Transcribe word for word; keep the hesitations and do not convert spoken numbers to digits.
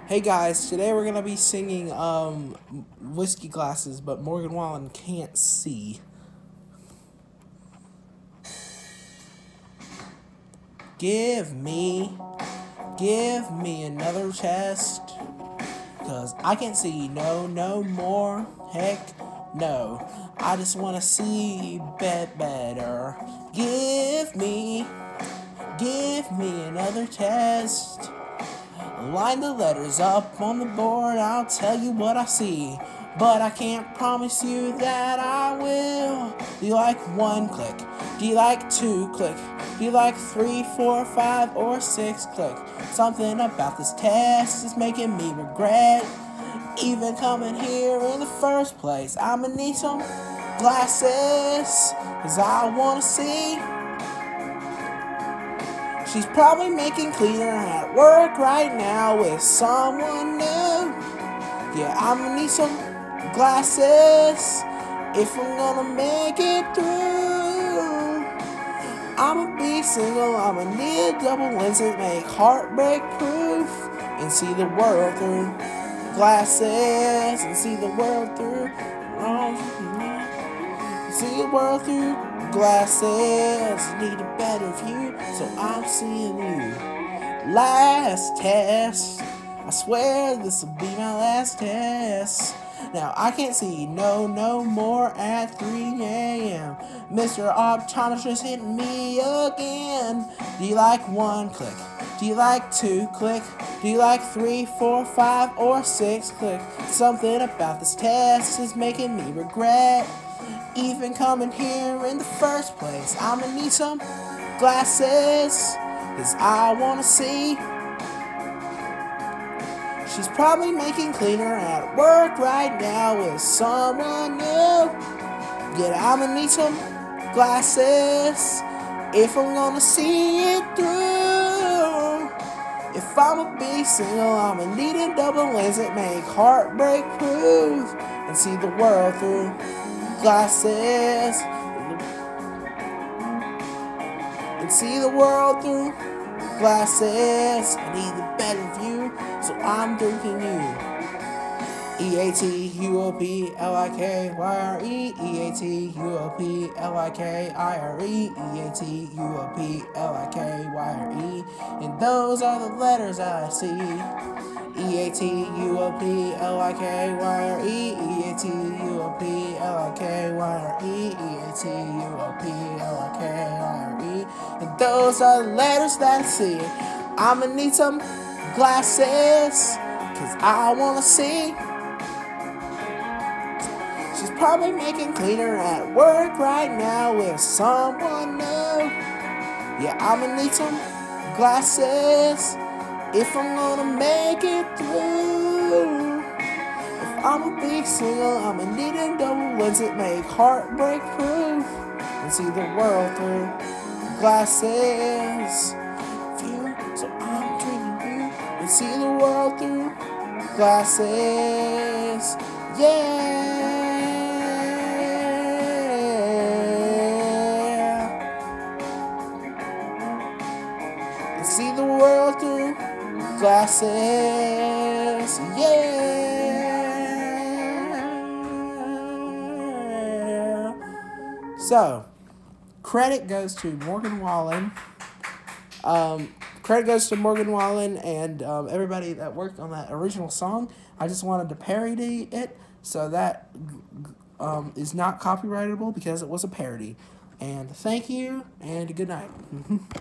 Hey guys, today we're gonna be singing um Whiskey Glasses, but Morgan Wallen can't see. Give me, give me another test, cause I can't see no, no more. Heck, no, I just wanna see bet better. Give me, give me another test. Line the letters up on the board, I'll tell you what I see. But I can't promise you that I will. Do you like one click? Do you like two click? Do you like three, four, five, or six click? Something about this test is making me regret even coming here in the first place. I'ma need some glasses, cause I wanna see. She's probably making cleaner at work right now with someone new. Yeah, I'ma need some glasses if I'm gonna make it through. I'ma be single, I'ma need a double lens that make heartbreak proof and see the world through glasses and see the world through. See the world through glasses. Need a better view, so I'm seeing you. Last test, I swear this will be my last test. Now I can't see no, no more at three A M Mister Optometrist hitting me again. Do you like one click? Do you like two click? Do you like three, four, five, or six click? Something about this test is making me regret even coming here in the first place. I'ma need some glasses, cause I wanna see. She's probably making cleaner at work right now with someone new. Yeah, I'ma need some glasses if I'm gonna see it through. If I'ma be single, I'ma need a double lens that make heartbreak proof and see the world through glasses and see the world through glasses. I need the better view, so I'm drinking you. E A T U O P L I K Y R E, E A T U O P L I K I R E, E A T U O P L I K Y R E, and those are the letters I see. E A T U O P L I K Y R E, E A T U O P L I K Y R E, E A T U O P L I K Y R E, and those are the letters that I see. I'ma need some glasses, cause I wanna see. She's probably making cleaner at work right now with someone new. Yeah, I'ma need some glasses if I'm gonna make it through. If I'ma be single, I'ma need a double lens that make heartbreak proof and see the world through glasses. View, so I'm drinking you and see the world through glasses. Yeah. And see the world through glasses, yeah. So, credit goes to Morgan Wallen. Um, credit goes to Morgan Wallen and um, everybody that worked on that original song. I just wanted to parody it, so that um, is not copyrightable because it was a parody. And thank you, and good night.